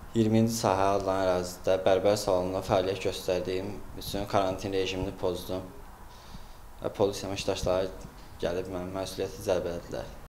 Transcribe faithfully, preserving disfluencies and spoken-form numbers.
iyirminci sahə adlanan ərazidə bərbər salonunda fəaliyyət göstərdiyim üçün karantin rejimini pozdum və polis əməkdaşları gəlib mənim məsuliyyəti cəlb elədilər.